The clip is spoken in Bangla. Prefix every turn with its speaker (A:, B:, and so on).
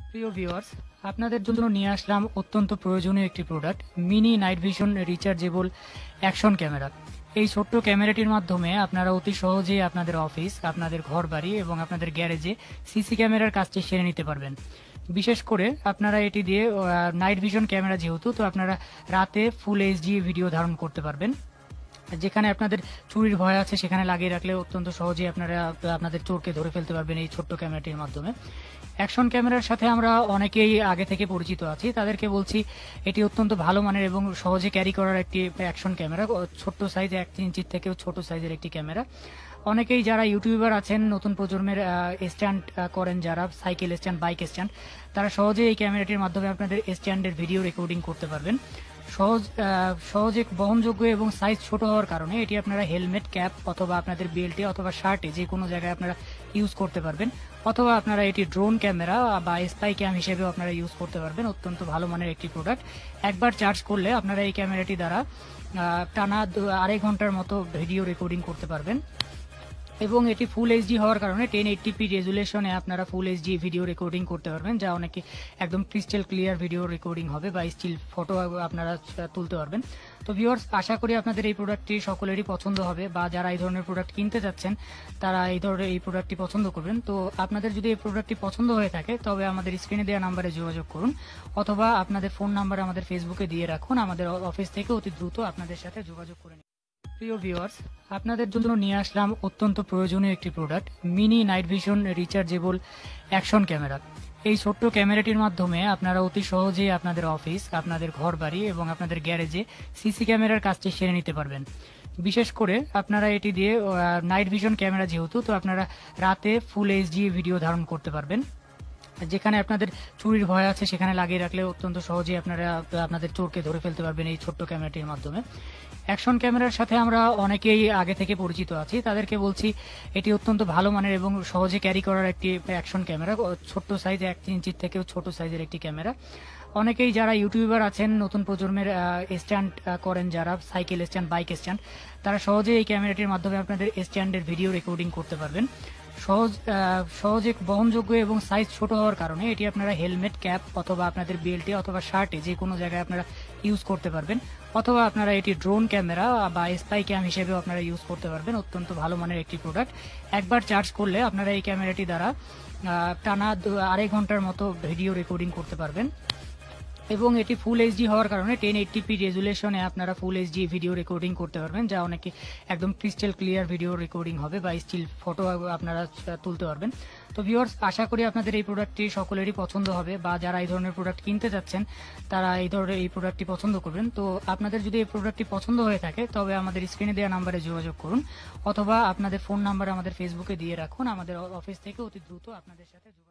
A: প্রিয় ভিউয়ার্স, আপনাদের জন্য নিয়ে আসলাম অত্যন্ত প্রয়োজনীয় একটি product, mini night vision rechargeable action camera. এই ছোট্ট ক্যামেরাটির মাধ্যমে আপনারা অতি সহজেই আপনাদের অফিস, আপনাদের ঘরবাড়ি এবং আপনাদের গ্যারেজে সিসি ক্যামেরার কাজটি সেরে নিতে পারবেন। বিশেষ করে আপনারা এটি দিয়ে নাইট ভিশন ক্যামেরা যেহেতু, তো আপনারা রাতে ফুল এইচডি ভিডিও ধারণ করতে পারবেন। যেখানে আপনাদের চুরির ভয় আছে সেখানে লাগিয়ে রাখলে অত্যন্ত সহজেই আপনারা আপনাদের চোরকে ধরে ফেলতে পারবেন এই ছোট্ট ক্যামেরাটির মাধ্যমে। অ্যাকশন ক্যামেরার সাথে আমরা অনেকেই আগে থেকে পরিচিত আছি, তাদেরকে বলছি এটি অত্যন্ত ভালো মানের এবং সহজে ক্যারি করার একটি অ্যাকশন ক্যামেরা। ছোট্ট সাইজ 1 ইঞ্চির থেকেও ছোট সাইজের একটি ক্যামেরা। অনেকেই যারা ইউটিউবার আছেন, নতুন প্রজন্মের স্ট্যান্ড করেন, যারা সাইকেল স্ট্যান্ড, বাইক স্ট্যান্ড, তারা সহজে এই ক্যামেরাটির মাধ্যমে আপনাদের স্ট্যান্ডের ভিডিও রেকর্ডিং করতে পারবেন। সহজে বহনযোগ্য এবং সাইজ ছোট হওয়ার কারণে এটি আপনারা হেলমেট, ক্যাপ অথবা আপনাদের বেল্টে অথবা শার্টে যে কোনো জায়গায় আপনারা ইউজ করতে পারবেন। অথবা আপনারা এটি ড্রোন ক্যামেরা বা স্পাই ক্যাম হিসেবেও আপনারা ইউজ করতে পারবেন। অত্যন্ত ভালো মানের একটি প্রোডাক্ট। একবার চার্জ করলে আপনারা এই ক্যামেরাটি দ্বারা টানা 2.5 ঘন্টার মতো ভিডিও রেকর্ডিং করতে পারবেন। এবং এটি ফুল এইচডি হওয়ার কারণে 1080p রেজুলেশনে আপনারা ফুল এইচডি ভিডিও রেকর্ডিং করতে পারবেন, যা অনেকে একদম ক্রিস্টাল ক্লিয়ার ভিডিও রেকর্ডিং হবে বা স্টিল ফটো আপনারা তুলতে পারবেন। তো ভিউয়ার্স, আশা করি আপনাদের এই প্রোডাক্টটি সকলেরই পছন্দ হবে, বা যারা এই ধরনের প্রোডাক্ট কিনতে যাচ্ছেন তারা এই ধরনের এই প্রোডাক্টটি পছন্দ করবেন। তো আপনাদের যদি এই প্রোডাক্টটি পছন্দ হয়ে থাকে তবে আমাদের স্ক্রিনে দেওয়া নাম্বারে যোগাযোগ করুন, অথবা আপনাদের ফোন নাম্বার আমাদের ফেসবুকে দিয়ে রাখুন। আমাদের অফিস থেকে অতি দ্রুত আপনাদের সাথে যোগাযোগ করে নিন। প্রিয় ভিউয়ার্স, আপনাদের জন্য নিয়ে আসলাম অত্যন্ত প্রয়োজনীয় একটি product, mini night vision rechargeable action camera. এই ছোট্ট ক্যামেরাটির মাধ্যমে আপনারা অতি সহজেই আপনাদের অফিস, আপনাদের ঘরবাড়ি এবং আপনাদের গ্যারেজে সিসি ক্যামেরার কাজটি সেরে নিতে পারবেন। বিশেষ করে আপনারা এটি দিয়ে নাইট ভিশন ক্যামেরা যেহেতু, তো আপনারা রাতে ফুল এইচডি ভিডিও ধারণ করতে পারবেন। যেখানে আপনাদের চুরির ভয় আছে সেখানে লাগিয়ে রাখলে অত্যন্ত সহজেই আপনারা আপনাদের চোরকে ধরে ফেলতে পারবেন এই ছোট্ট ক্যামেরাটির মাধ্যমে। অ্যাকশন ক্যামেরার সাথে আমরা অনেকেই আগে থেকে পরিচিত আছি, তাদেরকে বলছি এটি অত্যন্ত ভালো মানের এবং সহজে ক্যারি করার একটি অ্যাকশন ক্যামেরা। ছোট্ট সাইজ 1 ইঞ্চির থেকেও ছোট সাইজের একটি ক্যামেরা। অনেকেই যারা ইউটিউবার আছেন, নতুন প্রজন্মের স্ট্যান্ড করেন, যারা সাইকেল স্ট্যান্ড, বাইক স্ট্যান্ড, তারা সহজে এই ক্যামেরাটির মাধ্যমে আপনাদের স্ট্যান্ডের ভিডিও রেকর্ডিং করতে পারবেন। সহজে বহনযোগ্য এবং সাইজ ছোট হওয়ার কারণে এটি আপনারা হেলমেট, ক্যাপ অথবা আপনাদের বেল্টে অথবা শার্টে যে কোনো জায়গায় আপনারা ইউজ করতে পারবেন। অথবা আপনারা এটি ড্রোন ক্যামেরা বা স্পাই ক্যাম হিসেবেও আপনারা ইউজ করতে পারবেন। অত্যন্ত ভালো মানের একটি প্রোডাক্ট। একবার চার্জ করলে আপনারা এই ক্যামেরাটি দ্বারা টানা 2.5 ঘন্টার মতো ভিডিও রেকর্ডিং করতে পারবেন। এবং এটি ফুল এইচডি হওয়ার কারণে 1080p রেজুলেশনে আপনারা ফুল এইচডি ভিডিও রেকর্ডিং করতে পারবেন, যা অনেকে একদম ক্রিস্টাল ক্লিয়ার ভিডিও রেকর্ডিং হবে বা স্টিল ফটো আপনারা তুলতে পারবেন। তো ভিউয়ার্স, আশা করি আপনাদের এই প্রোডাক্টটি সকলেরই পছন্দ হবে, বা যারা এই ধরনের প্রোডাক্ট কিনতে যাচ্ছেন তারা এই ধরনের এই প্রোডাক্টটি পছন্দ করবেন। তো আপনাদের যদি এই প্রোডাক্টটি পছন্দ হয়ে থাকে তবে আমাদের স্ক্রিনে দেওয়া নাম্বারে যোগাযোগ করুন, অথবা আপনাদের ফোন নাম্বার আমাদের ফেসবুকে দিয়ে রাখুন। আমাদের অফিস থেকে অতি দ্রুত আপনাদের সাথে যোগাযোগ